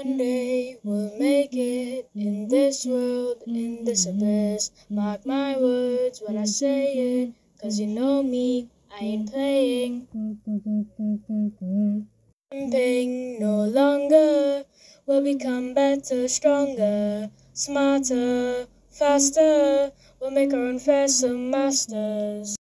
One day we'll make it in this world, in this abyss. Mark my words when I say it, 'cause you know me, I ain't playing. Limping no longer, we'll become better, stronger, smarter, faster. We'll make our own fearsome masters.